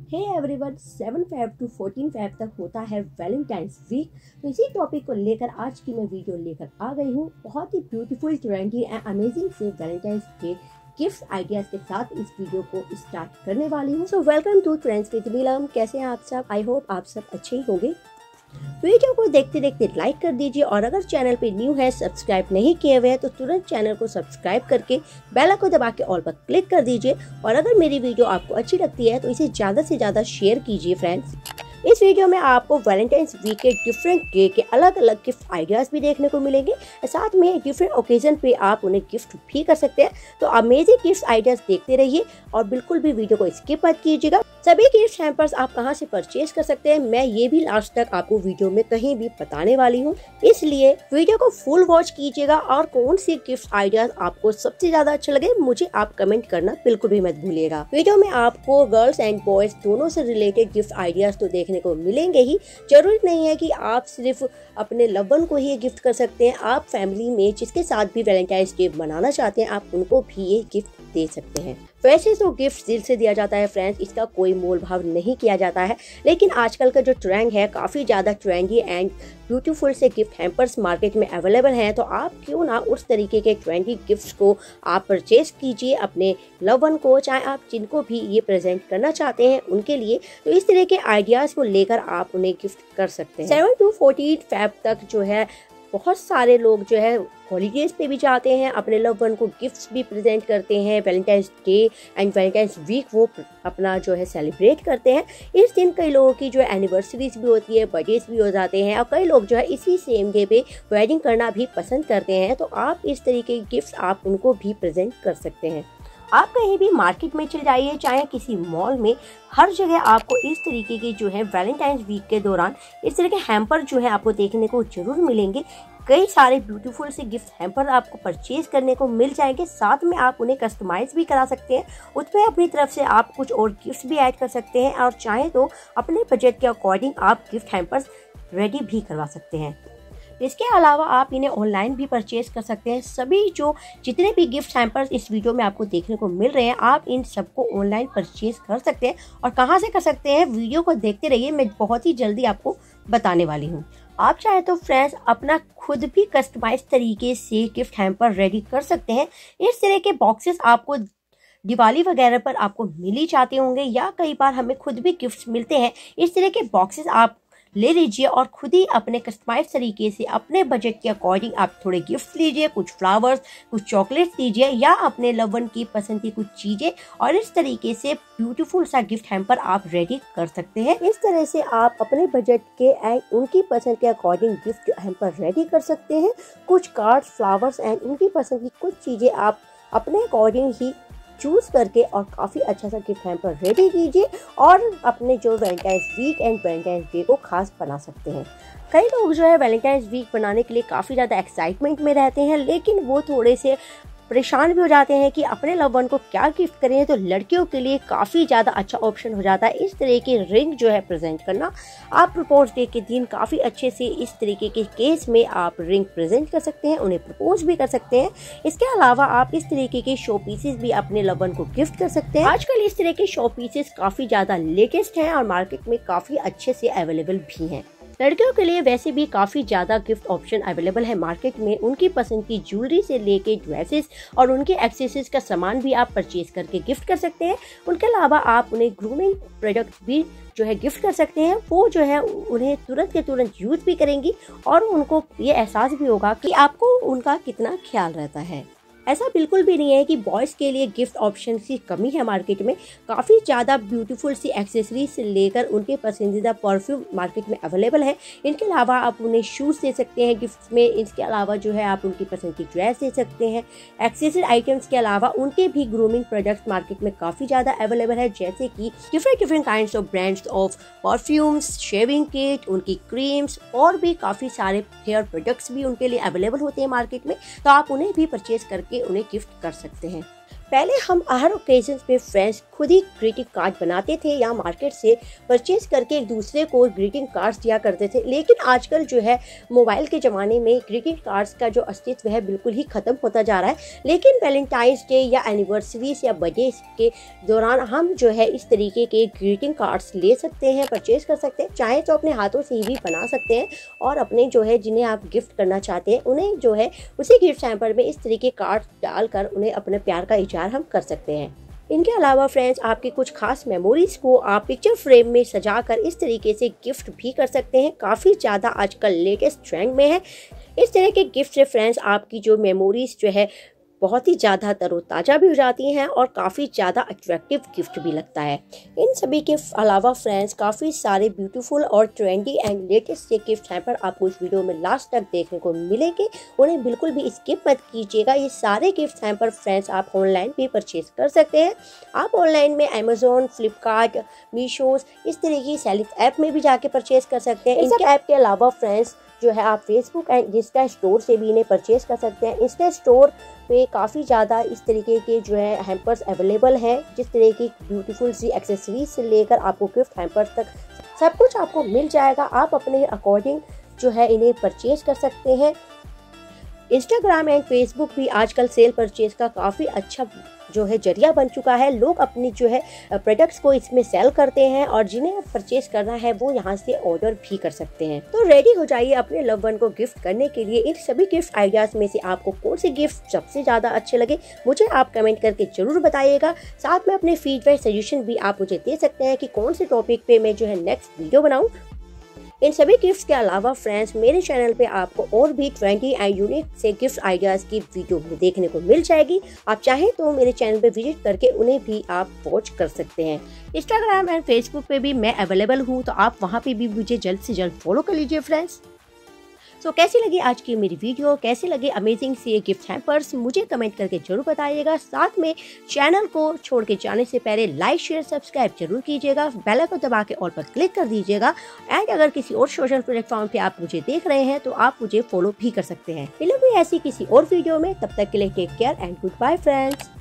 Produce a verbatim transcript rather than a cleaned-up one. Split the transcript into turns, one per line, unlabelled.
Hey everyone, seven Feb to fourteen Feb तक होता है वैलेंटाइंस वीक। तो इसी टॉपिक को लेकर आज की मैं वीडियो लेकर आ गई हूँ। बहुत ही ब्यूटीफुल, ट्रेंडी एंड अमेजिंग से वैलेंटाइंस के गिफ्ट आइडियाज के साथ इस वीडियो को स्टार्ट करने वाली हूँ। So welcome to trends with Neelam. कैसे हैं आप सब? आई होप आप सब अच्छे ही होंगे। वीडियो को देखते देखते लाइक कर दीजिए और अगर चैनल पे न्यू है, सब्सक्राइब नहीं किए हुए हैं तो तुरंत चैनल को सब्सक्राइब करके बेल को दबा के ऑल पर क्लिक कर दीजिए। और अगर मेरी वीडियो आपको अच्छी लगती है तो इसे ज्यादा से ज्यादा शेयर कीजिए फ्रेंड्स। इस वीडियो में आपको वैलेंटाइंस वीक के डिफरेंट डे के अलग अलग गिफ्ट आइडियाज भी देखने को मिलेंगे। साथ में डिफरेंट ओकेजन पे आप उन्हें गिफ्ट भी कर सकते हैं। तो अमेजिंग गिफ्ट आइडियाज देखते रहिए और बिल्कुल भी वीडियो को स्किप मत कीजिएगा। सभी गिफ्ट हैम्पर्स आप कहां से परचेज कर सकते हैं, मैं ये भी लास्ट तक आपको वीडियो में कहीं भी बताने वाली हूँ, इसलिए वीडियो को फुल वॉच कीजिएगा। और कौन सी गिफ्ट आइडियाज आपको सबसे ज्यादा अच्छे लगे मुझे आप कमेंट करना बिल्कुल भी मत भूलिएगा। वीडियो में आपको गर्ल्स एंड बॉयज दोनों से रिलेटेड गिफ्ट आइडियाज तो देखने को मिलेंगे ही। जरूरी नहीं है कि आप सिर्फ अपने लव वन को ही गिफ्ट कर सकते हैं, आप फैमिली में जिसके साथ भी वैलेंटाइंस डे मनाना चाहते हैं आप उनको भी ये गिफ्ट दे सकते हैं। वैसे तो गिफ्ट दिल से दिया जाता है फ्रेंड्स, इसका कोई मोल भाव नहीं किया जाता है, लेकिन आजकल का जो ट्रेंड है काफी ज्यादा ट्रेंडी एंड ब्यूटीफुल से गिफ्ट हैम्पर्स मार्केट में अवेलेबल हैं। तो आप क्यों ना उस तरीके के ट्रेंडी गिफ्ट्स को आप परचेज कीजिए अपने लव वन को, चाहे आप जिनको भी ये प्रेजेंट करना चाहते हैं उनके लिए। तो इस तरह के आइडियाज को लेकर आप उन्हें गिफ्ट कर सकते हैं। सेवन टू फोर्टीन फेब तक जो है बहुत सारे लोग जो है हॉलीडेज पे भी जाते हैं, अपने लव वन को गिफ्ट्स भी प्रेजेंट करते हैं। Valentine's day and Valentine's week वो अपना जो है सेलिब्रेट करते हैं। इस दिन कई लोगों की जो है एनिवर्सरीज भी होती है, बर्थडेज भी हो जाते हैं और कई लोग जो है इसी सेम डे पे वेडिंग करना भी पसंद करते हैं। तो आप इस तरीके के गिफ्ट आप उनको भी प्रेजेंट कर सकते हैं। आप कहीं भी मार्केट में चल जाइए, चाहे किसी मॉल में, हर जगह आपको इस तरीके के जो है वैलेंटाइंस वीक के दौरान इस तरह के हैम्पर जो है आपको देखने को जरूर मिलेंगे। कई सारे ब्यूटीफुल से गिफ्ट हैम्पर आपको परचेज करने को मिल जाएंगे। साथ में आप उन्हें कस्टमाइज भी करा सकते हैं, उसमें अपनी तरफ से आप कुछ और गिफ्ट भी ऐड कर सकते हैं और चाहे तो अपने बजट के अकॉर्डिंग आप गिफ्ट हैम्पर्स रेडी भी करवा सकते हैं। इसके अलावा आप इन्हें ऑनलाइन भी परचेज कर सकते हैं। सभी जो जितने भी गिफ्ट हैम्पर्स इस वीडियो में आपको देखने को मिल रहे हैं आप इन सबको ऑनलाइन परचेज कर सकते हैं। और कहां से कर सकते हैं वीडियो को देखते रहिए, मैं बहुत ही जल्दी आपको बताने वाली हूं। आप चाहे तो फ्रेंड्स अपना खुद भी कस्टमाइज तरीके से गिफ्ट हैम्पर रेडी कर सकते हैं। इस तरह के बॉक्सेस आपको दिवाली वगैरह पर आपको मिल ही जाते होंगे या कई बार हमें खुद भी गिफ्ट मिलते हैं। इस तरह के बॉक्सेस आप ले लीजिए और खुद ही अपने कस्टमाइज तरीके से अपने बजट के अकॉर्डिंग आप थोड़े गिफ्ट लीजिए, कुछ फ्लावर्स, कुछ चॉकलेट्स लीजिए या अपने लव वन की पसंद की कुछ चीजें, और इस तरीके से ब्यूटीफुल सा गिफ्ट हैम्पर आप रेडी कर सकते हैं। इस तरह से आप अपने बजट के एंड उनकी पसंद के अकॉर्डिंग गिफ्ट हैम्पर रेडी कर सकते हैं। कुछ कार्ड्स, फ्लावर्स एंड उनकी पसंद की कुछ चीजें आप अपने अकॉर्डिंग ही चूज करके और काफी अच्छा सा गिफ्ट हैम्पर रेडी कीजिए और अपने जो Valentine's week and Valentine's day को खास बना सकते हैं। कई लोग जो है वैलेंटाइंस वीक बनाने के लिए काफी ज्यादा एक्साइटमेंट में रहते हैं, लेकिन वो थोड़े से परेशान भी हो जाते हैं कि अपने लव वन को क्या गिफ्ट करें। तो लड़कियों के लिए काफी ज्यादा अच्छा ऑप्शन हो जाता है इस तरह की रिंग जो है प्रेजेंट करना। आप प्रपोज डे के दिन काफी अच्छे से इस तरीके के केस में आप रिंग प्रेजेंट कर सकते हैं, उन्हें प्रपोज भी कर सकते हैं। इसके अलावा आप इस तरीके के शो पीसेस भी अपने लव वन को गिफ्ट कर सकते हैं। आजकल इस तरह के शो पीसेस काफी ज्यादा लेटेस्ट हैं और मार्केट में काफी अच्छे से अवेलेबल भी हैं। लड़कियों के लिए वैसे भी काफी ज्यादा गिफ्ट ऑप्शन अवेलेबल है मार्केट में। उनकी पसंद की ज्वेलरी से लेके ड्रेसेस और उनके एक्सेसरीज का सामान भी आप परचेज करके गिफ्ट कर सकते हैं। उनके अलावा आप उन्हें ग्रूमिंग प्रोडक्ट भी जो है गिफ्ट कर सकते हैं। वो जो है उन्हें तुरंत के तुरंत यूज भी करेंगी और उनको ये एहसास भी होगा कि आपको उनका कितना ख्याल रहता है। ऐसा बिल्कुल भी नहीं है कि बॉयज़ के लिए गिफ्ट ऑप्शन की कमी है मार्केट में। काफ़ी ज़्यादा ब्यूटीफुल सी एक्सेसरीज से लेकर उनके पसंदीदा परफ्यूम मार्केट में अवेलेबल है। इनके अलावा आप उन्हें शूज़ दे सकते हैं गिफ्ट में। इसके अलावा जो है आप उनकी पसंद की ड्रेस दे सकते हैं। एक्सेसरी आइटम्स के अलावा उनके भी ग्रूमिंग प्रोडक्ट्स मार्केट में काफ़ी ज़्यादा अवेलेबल है, जैसे कि different different kinds of brands of perfumes, shaving kit, उनकी क्रीम्स और भी काफ़ी सारे हेयर प्रोडक्ट्स भी उनके लिए अवेलेबल होते हैं मार्केट में। तो आप उन्हें भी परचेज करके उन्हें गिफ्ट कर सकते हैं। पहले हम हर ओकेजन पे फ्रेंड्स खुद ही ग्रीटिंग कार्ड बनाते थे या मार्केट से परचेज करके एक दूसरे को ग्रीटिंग कार्ड्स दिया करते थे, लेकिन आजकल जो है मोबाइल के ज़माने में ग्रीटिंग कार्ड्स का जो अस्तित्व है बिल्कुल ही ख़त्म होता जा रहा है। लेकिन वैलेंटाइंस डे या एनिवर्सरीज या बर्थडे के दौरान हम जो है इस तरीके के ग्रीटिंग कार्ड्स ले सकते हैं, परचेज कर सकते हैं। चाहे तो अपने हाथों से ही भी बना सकते हैं और अपने जो है जिन्हें आप गिफ्ट करना चाहते हैं उन्हें जो है उसी गिफ्ट हैम्पर में इस तरीके कार्ड डालकर उन्हें अपने प्यार का इजहार हम कर सकते हैं। इनके अलावा फ्रेंड्स आपकी कुछ खास मेमोरीज को आप पिक्चर फ्रेम में सजाकर इस तरीके से गिफ्ट भी कर सकते हैं। काफ़ी ज़्यादा आजकल लेटेस्ट ट्रेंड में है। इस तरह के गिफ्ट से फ्रेंड्स आपकी जो मेमोरीज जो है बहुत ही ज़्यादा तरोताज़ा भी हो जाती हैं और काफ़ी ज़्यादा अट्रैक्टिव गिफ्ट भी लगता है। इन सभी के अलावा फ्रेंड्स काफ़ी सारे ब्यूटीफुल और ट्रेंडी एंड लेटेस्ट से गिफ्ट हैम्पर आपको इस वीडियो में लास्ट तक देखने को मिलेंगे। उन्हें बिल्कुल भी स्किप मत कीजिएगा। ये सारे गिफ्ट हैम्पर फ्रेंड्स आप ऑनलाइन भी परचेज कर सकते हैं। आप ऑनलाइन में अमेजोन, फ्लिपकार्ट, मीशोज इस तरह की सेलिंग ऐप में भी जाके परचेज कर सकते हैं। इनके ऐप के अलावा फ्रेंड्स जो है आप फेसबुक एंड इंस्टा स्टोर से भी इन्हें परचेज कर सकते हैं। इंस्टा स्टोर पे काफ़ी ज़्यादा इस तरीके के जो है हैम्पर्स अवेलेबल हैं, जिस तरह की ब्यूटीफुल सी एक्सेसरीज से लेकर आपको गिफ्ट हैम्पर्स तक सब कुछ आपको मिल जाएगा। आप अपने अकॉर्डिंग जो है इन्हें परचेज कर सकते हैं। इंस्टाग्राम एंड फेसबुक भी आजकल सेल परचेज का काफ़ी अच्छा जो है जरिया बन चुका है। लोग अपनी जो है प्रोडक्ट्स को इसमें सेल करते हैं और जिन्हें परचेज करना है वो यहाँ से ऑर्डर भी कर सकते हैं। तो रेडी हो जाइए अपने लव वन को गिफ्ट करने के लिए। इन सभी गिफ्ट आइडियाज में से आपको कौन से गिफ्ट सबसे ज़्यादा अच्छे लगे मुझे आप कमेंट करके जरूर बताइएगा। साथ में अपने फीडबैक सजेशन भी आप मुझे दे सकते हैं कि कौन से टॉपिक पे मैं जो है नेक्स्ट वीडियो बनाऊँ। इन सभी गिफ्ट्स के अलावा फ्रेंड्स मेरे चैनल पे आपको और भी ट्वेंटी एंड यूनिक से गिफ्ट आइडियाज की वीडियो देखने को मिल जाएगी। आप चाहें तो मेरे चैनल पे विजिट करके उन्हें भी आप वॉच कर सकते हैं। इंस्टाग्राम एंड फेसबुक पे भी मैं अवेलेबल हूँ, तो आप वहाँ पे भी मुझे जल्द से जल्द फॉलो कर लीजिए फ्रेंड्स। तो कैसी लगी आज की मेरी वीडियो, कैसे लगे अमेजिंग से गिफ्ट हैम्पर्स मुझे कमेंट करके जरूर बताइएगा। साथ में चैनल को छोड़ के जाने से पहले लाइक शेयर सब्सक्राइब जरूर कीजिएगा। बेल आइकन दबा के ऑल पर क्लिक कर दीजिएगा। एंड अगर किसी और सोशल प्लेटफॉर्म पे आप मुझे देख रहे हैं तो आप मुझे फॉलो भी कर सकते हैं। मिलेंगे ऐसी किसी और वीडियो में, तब तक के लिए take care and goodbye friends.